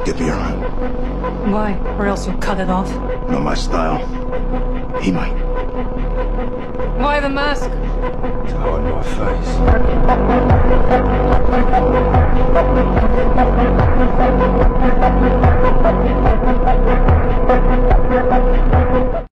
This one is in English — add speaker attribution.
Speaker 1: Get me your arm.
Speaker 2: Why? Or else you'll cut it off.
Speaker 1: Not my style. He might.
Speaker 2: Why the mask?
Speaker 1: To hide my face.